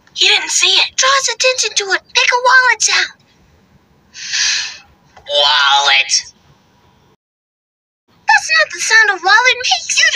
He didn't see it. Draws attention to it. Make a wallet sound. Wallet. That's not the sound a wallet makes. You